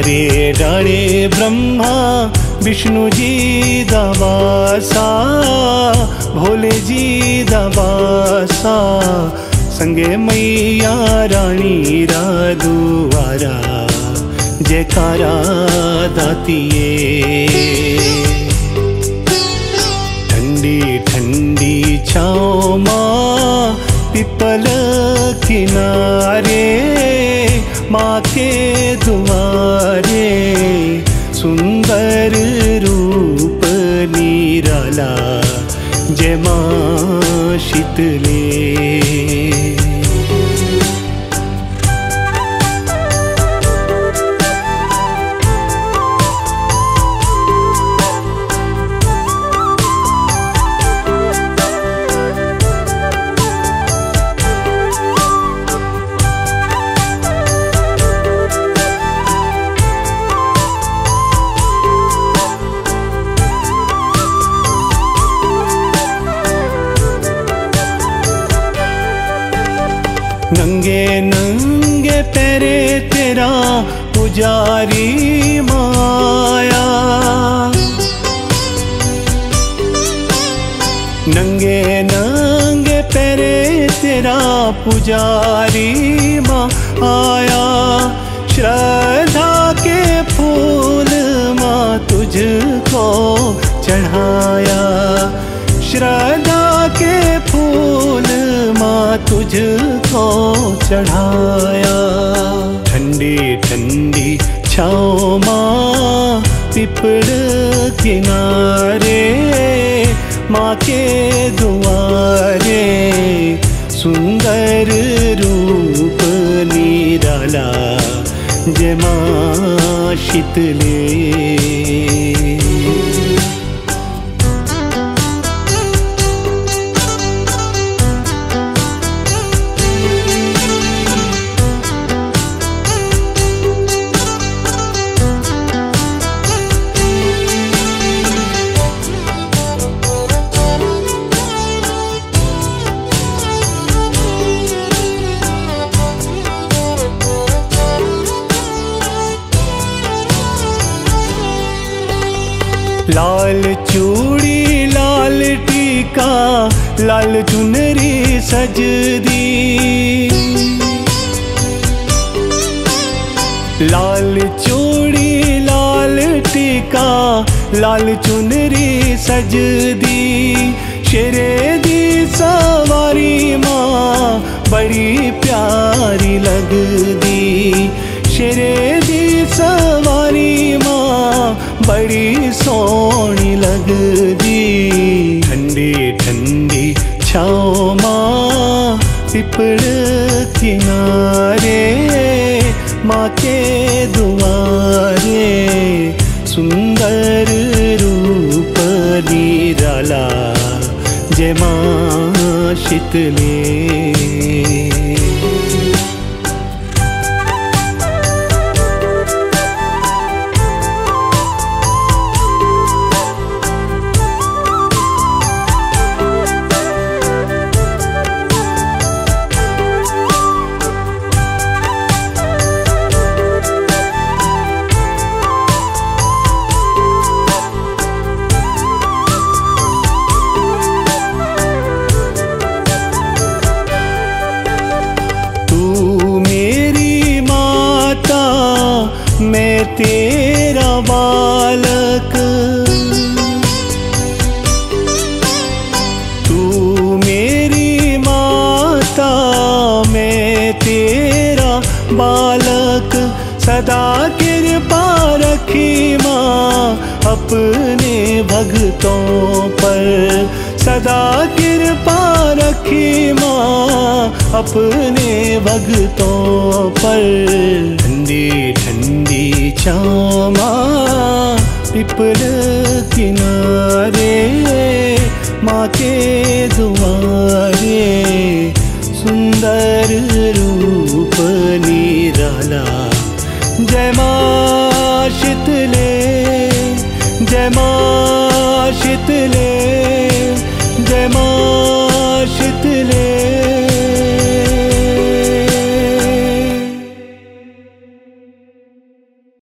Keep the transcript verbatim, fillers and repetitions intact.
रे डाले ब्रह्मा विष्णु जी दवासा, भोले जी दवासा, संगे मैया रानी रा दुआरा, जयकारा दातिए। ठंडी ठंडी छाँव माँ पिपल किनारे, माँ के दुआरे, सुंदर रूप निराला, जय माँ शीतले। नंगे नंगे पैरे तेरा पुजारी माया, नंगे नंगे पैरे तेरा पुजारी माँ आया। श्रद्धा के फूल माँ तुझको चढ़ाया, श्रद्धा के फूल माँ तुझको चढ़ाया। ठंडी ठंडी छाँव माँ पिपल किनारे, माँ के दुआरे, सुंदर रूप निराला, जय माँ शीतले। लाल चूड़ी लाल टीका लाल चुनरी सजदी, लाल चूड़ी लाल टीका लाल चुनरी सजदी। शेरे दी सवारी माँ बड़ी प्यारी लगदी, शेरे दी सवारी माँ बड़ी सोहनी लगदी। ठंडी ठंडी छाँव माँ पिपल किनारे, माँ के दुआरे, सुंदर रूप निराला, जय माँ शीतले। मैं तेरा बालक, तू मेरी माता, मैं तेरा बालक। सदा कृपा रखी माँ अपने भक्तों पर, सदा कृपा रखी माँ अपने भक्तों पर। ठंडी ठंडी छाँव माँ पिपल किनारे, माँ के दुआरे, सुंदर रूप निराला, जय माँ